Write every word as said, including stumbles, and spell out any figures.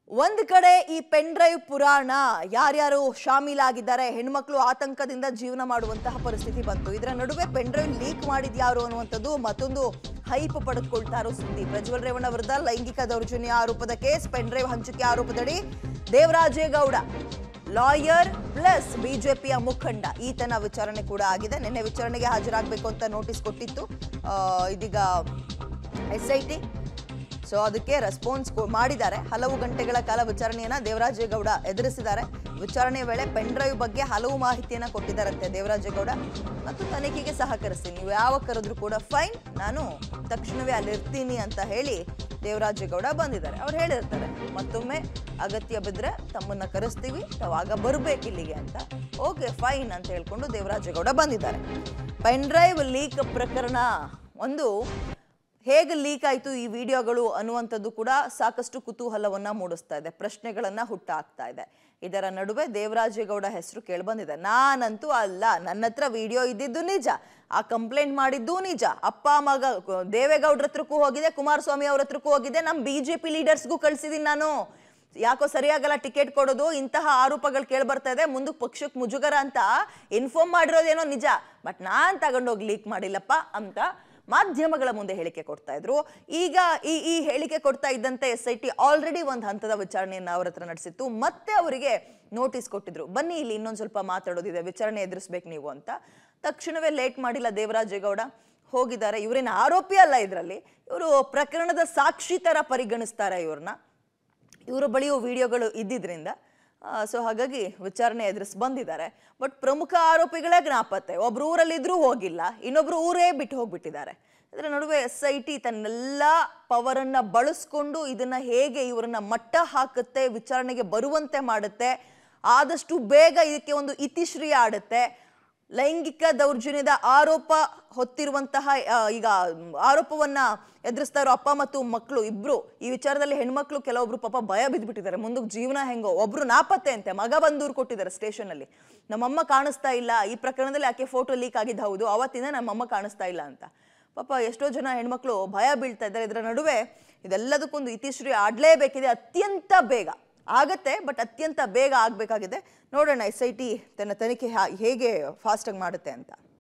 ಒಂದು ಕಡೆ ಈ ಪೆನ್ ಡ್ರೈವ್ ಪುರಾಣ ಯಾರ್ಯಾರು ಶಾಮೀಲಾಗಿದ್ದಾರೆ ಹೆಣ್ಮಕ್ಳು ಆತಂಕದಿಂದ ಜೀವನ ಮಾಡುವಂತಹ ಪರಿಸ್ಥಿತಿ ಬಂತು. ಇದರ ನಡುವೆ ಪೆನ್ ಡ್ರೈವ್ ಲೀಕ್ ಮಾಡಿದ್ಯಾರು ಅನ್ನುವಂಥದ್ದು ಮತ್ತೊಂದು ಹೈಪ್ ಪಡೆದುಕೊಳ್ತಾ ಇರೋ ಸುದ್ದಿ. ಪ್ರಜ್ವಲ್ ರೇವಣ್ಣ ವಿರುದ್ಧ ಲೈಂಗಿಕ ದೌರ್ಜನ್ಯ ಆರೋಪದ ಕೇಸ್, ಪೆನ್ ಡ್ರೈವ್ ಹಂಚಿಕೆ ಆರೋಪದಡಿ ದೇವರಾಜೇಗೌಡ ಲಾಯರ್ ಪ್ಲಸ್ ಬಿಜೆಪಿಯ ಮುಖಂಡ ಈತನ ವಿಚಾರಣೆ ಕೂಡ ಆಗಿದೆ. ನಿನ್ನೆ ವಿಚಾರಣೆಗೆ ಹಾಜರಾಗಬೇಕು ಅಂತ ನೋಟಿಸ್ ಕೊಟ್ಟಿತ್ತು ಇದೀಗ ಎಸ್ ಐ ಟಿ. ಸೊ ಅದಕ್ಕೆ ರೆಸ್ಪಾನ್ಸ್ ಮಾಡಿದ್ದಾರೆ. ಹಲವು ಗಂಟೆಗಳ ಕಾಲ ವಿಚಾರಣೆಯನ್ನ ದೇವರಾಜೇಗೌಡ ಎದುರಿಸಿದ್ದಾರೆ. ವಿಚಾರಣೆಯ ವೇಳೆ ಪೆನ್ ಡ್ರೈವ್ ಬಗ್ಗೆ ಹಲವು ಮಾಹಿತಿಯನ್ನ ಕೊಟ್ಟಿದ್ದಾರಂತೆ ದೇವರಾಜೇಗೌಡ. ಮತ್ತು ತನಿಖೆಗೆ ಸಹಕರಿಸ್ತೀನಿ, ನೀವು ಯಾವಾಗ ಕರೆದ್ರು ಕೂಡ ಫೈನ್, ನಾನು ತಕ್ಷಣವೇ ಅಲ್ಲಿರ್ತೀನಿ ಅಂತ ಹೇಳಿ ದೇವರಾಜೇಗೌಡ ಬಂದಿದ್ದಾರೆ. ಅವ್ರು ಹೇಳಿರ್ತಾರೆ ಮತ್ತೊಮ್ಮೆ ಅಗತ್ಯ ಬಿದ್ದರೆ ತಮ್ಮನ್ನ ಕರೆಸ್ತೀವಿ, ತಾವಾಗ ಬರ್ಬೇಕು ಇಲ್ಲಿಗೆ ಅಂತ. ಓಕೆ ಫೈನ್ ಅಂತ ಹೇಳ್ಕೊಂಡು ದೇವರಾಜೇಗೌಡ ಬಂದಿದ್ದಾರೆ. ಪೆನ್ ಡ್ರೈವ್ ಲೀಕ್ ಪ್ರಕರಣ ಒಂದು ಹೇಗೆ ಲೀಕ್ ಆಯಿತು ಈ ವಿಡಿಯೋಗಳು ಅನ್ನುವಂಥದ್ದು ಕೂಡ ಸಾಕಷ್ಟು ಕುತೂಹಲವನ್ನ ಮೂಡಿಸ್ತಾ ಇದೆ, ಪ್ರಶ್ನೆಗಳನ್ನ ಹುಟ್ಟಾಕ್ತಾ ಇದೆ. ಇದರ ನಡುವೆ ದೇವರಾಜೇಗೌಡ ಹೆಸರು ಕೇಳಿಬಂದಿದೆ. ನಾನಂತೂ ಅಲ್ಲ, ನನ್ನ ಹತ್ರ ವಿಡಿಯೋ ಇದ್ದಿದ್ದು ನಿಜ, ಆ ಕಂಪ್ಲೇಂಟ್ ಮಾಡಿದ್ದು ನಿಜ, ಅಪ್ಪ ಮಗ ದೇವೇಗೌಡ್ರ ಹತ್ರಕ್ಕೂ ಹೋಗಿದೆ, ಕುಮಾರಸ್ವಾಮಿ ಅವ್ರ ಹತ್ರಕ್ಕೂ ಹೋಗಿದೆ, ನಮ್ಮ ಬಿ ಜೆ ಪಿ ಲೀಡರ್ಸ್ಗೂ ಕಳಿಸಿದ್ದೀನಿ ನಾನು. ಯಾಕೋ ಸರಿಯಾಗಲ್ಲ ಟಿಕೆಟ್ ಕೊಡೋದು, ಇಂತಹ ಆರೋಪಗಳು ಕೇಳಿ ಬರ್ತಾ ಇದೆ, ಮುಂದಕ್ಕೆ ಪಕ್ಷಕ್ಕೆ ಮುಜುಗರ ಅಂತ ಇನ್ಫಾರ್ಮ್ ಮಾಡಿರೋದೇನೋ ನಿಜ, ಬಟ್ ನಾನ್ ತಗೊಂಡೋಗಿ ಲೀಕ್ ಮಾಡಿಲ್ಲಪ್ಪ ಅಂತ ಮಾಧ್ಯಮಗಳ ಮುಂದೆ ಹೇಳಿಕೆ ಕೊಡ್ತಾ ಇದ್ರು. ಈಗ ಈ ಈ ಹೇಳಿಕೆ ಕೊಡ್ತಾ ಇದ್ದಂತೆ ಎಸ್ ಐ ಟಿ ಆಲ್ರೆಡಿ ಒಂದು ಹಂತದ ವಿಚಾರಣೆಯನ್ನು ಅವ್ರ ಹತ್ರ ನಡೆಸಿತ್ತು. ಮತ್ತೆ ಅವರಿಗೆ ನೋಟಿಸ್ ಕೊಟ್ಟಿದ್ರು, ಬನ್ನಿ ಇಲ್ಲಿ ಇನ್ನೊಂದು ಸ್ವಲ್ಪ ಮಾತಾಡೋದಿದೆ, ವಿಚಾರಣೆ ಎದುರಿಸ್ಬೇಕು ನೀವು ಅಂತ. ತಕ್ಷಣವೇ ಲೇಟ್ ಮಾಡಿಲ್ಲ ದೇವರಾಜೇಗೌಡ, ಹೋಗಿದ್ದಾರೆ. ಇವರೇನು ಆರೋಪಿ ಅಲ್ಲ, ಇದರಲ್ಲಿ ಇವರು ಪ್ರಕರಣದ ಸಾಕ್ಷಿ ತರ ಪರಿಗಣಿಸ್ತಾರೆ ಇವ್ರನ್ನ. ಇವರ ಬಳಿಯೂ ವಿಡಿಯೋಗಳು ಇದ್ದಿದ್ರಿಂದ ಸೊ ಹಾಗಾಗಿ ವಿಚಾರಣೆ ಎದುರಿಸಿ ಬಂದಿದ್ದಾರೆ. ಬಟ್ ಪ್ರಮುಖ ಆರೋಪಿಗಳೇ ಜ್ಞಾಪತ್ತೆ, ಒಬ್ರು ಊರಲ್ಲಿದ್ರೂ ಹೋಗಿಲ್ಲ, ಇನ್ನೊಬ್ರು ಊರೇ ಬಿಟ್ಟು ಹೋಗ್ಬಿಟ್ಟಿದ್ದಾರೆ. ಇದರ ನಡುವೆ ಎಸ್ ಐ ಟಿ ತನ್ನೆಲ್ಲ ಪವರನ್ನ ಬಳಸ್ಕೊಂಡು ಇದನ್ನ ಹೇಗೆ ಇವರನ್ನ ಮಟ್ಟ ಹಾಕುತ್ತೆ, ವಿಚಾರಣೆಗೆ ಬರುವಂತೆ ಮಾಡುತ್ತೆ, ಆದಷ್ಟು ಬೇಗ ಇದಕ್ಕೆ ಒಂದು ಇತಿಶ್ರೀ ಆಡುತ್ತೆ. ಲೈಂಗಿಕ ದೌರ್ಜನ್ಯದ ಆರೋಪ ಹೊತ್ತಿರುವಂತಹ ಈಗ ಆರೋಪವನ್ನ ಎದುರಿಸ್ತಾ ಇರೋ ಅಪ್ಪ ಮತ್ತು ಮಕ್ಕಳು ಇಬ್ರು, ಈ ವಿಚಾರದಲ್ಲಿ ಹೆಣ್ಮಕ್ಳು ಕೆಲವೊಬ್ರು ಪಾಪ ಭಯ ಬಿದ್ದುಬಿಟ್ಟಿದ್ದಾರೆ, ಮುಂದಕ್ಕೆ ಜೀವನ ಹೆಂಗೋ. ಒಬ್ರು ನಾಪತ್ತೆ ಅಂತೆ, ಮಗ ಬಂದು ದೂರು ಕೊಟ್ಟಿದ್ದಾರೆ ಸ್ಟೇಷನ್ ಅಲ್ಲಿ, ನಮ್ಮಮ್ಮ ಕಾಣಿಸ್ತಾ ಇಲ್ಲ, ಈ ಪ್ರಕರಣದಲ್ಲಿ ಆಕೆ ಫೋಟೋ ಲೀಕ್ ಆಗಿದ್ದು ಹೌದು, ಅವತ್ತಿಂದ ನಮ್ಮಮ್ಮ ಕಾಣಿಸ್ತಾ ಇಲ್ಲ ಅಂತ. ಪಾಪ ಎಷ್ಟೋ ಜನ ಹೆಣ್ಮಕ್ಳು ಭಯ ಬೀಳ್ತಾ ಇದ್ದಾರೆ. ಇದರ ನಡುವೆ ಇದೆಲ್ಲದಕ್ಕೊಂದು ಇತಿಶ್ರೀ ಆಡ್ಲೇಬೇಕಿದೆ, ಅತ್ಯಂತ ಬೇಗ ಆಗತ್ತೆ, ಬಟ್ ಅತ್ಯಂತ ಬೇಗ ಆಗ್ಬೇಕಾಗಿದೆ. ನೋಡೋಣ ಎಸ್ ಐ ಟಿ ತನ್ನ ತನಿಖೆ ಹೇಗೆ ಫಾಸ್ಟ್ ಆಗಿ ಮಾಡುತ್ತೆ ಅಂತ.